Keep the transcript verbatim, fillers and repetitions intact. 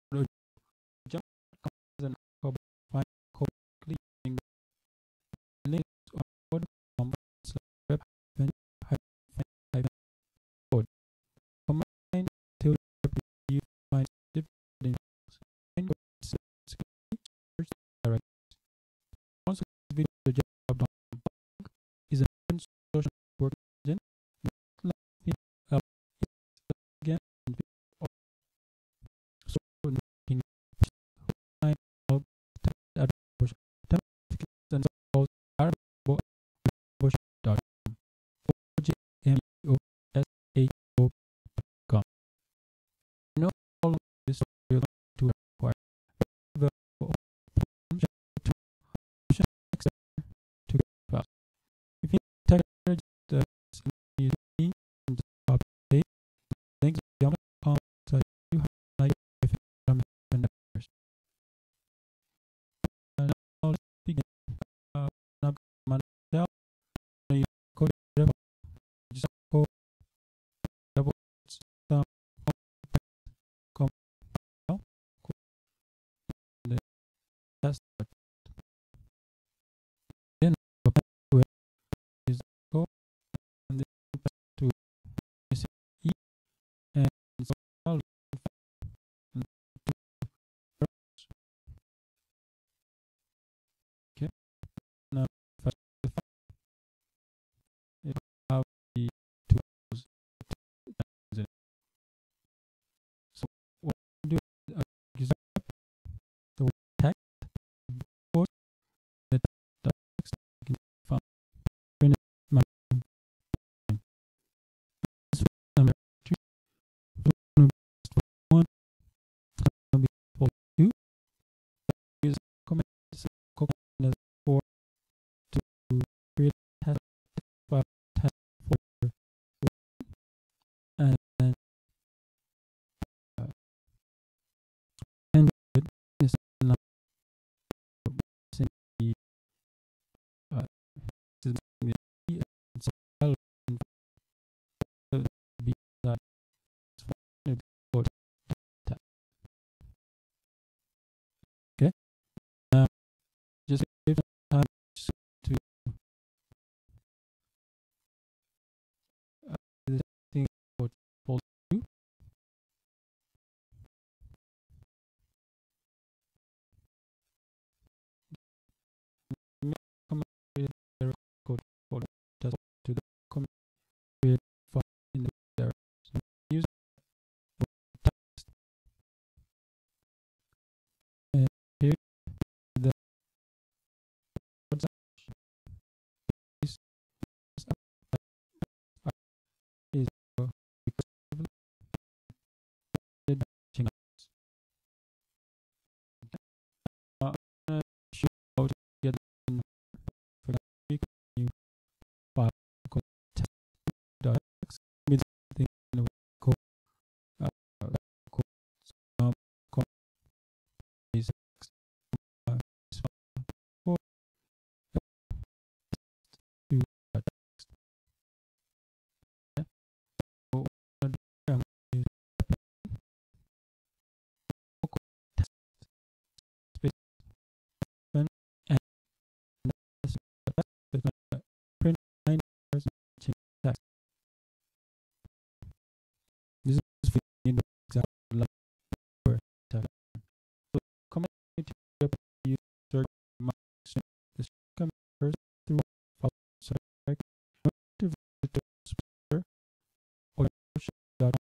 Ojambo as an code file code cleaning links on code from web code. Combine till you find different search directories. Also, this video job is an open social network engine. Up again, so making find out that and so are dot ojambo dot com. No all of this will to acquire the to fast. If you take the you need to update links beyond com so you have like if from vendors. And now let's begin. Uh, now myself you code just code double some com that's then is go and then to e and so all okay now first if have the tools so what do uh, is the text for the text you can find in my number two one for two is comments for to create test for test for and uh, and is not the uh is the so be that okay now just give time to uh, this thing for for two come with the code for just to the comment with for in the there so use text and here the what's is is because uh, should go to get in for the week you file code test dot x means the code uh code um code is uh for to text so um test space and print nine text. This is in the example for text. So comment to use search function. This comes first through file search to visit or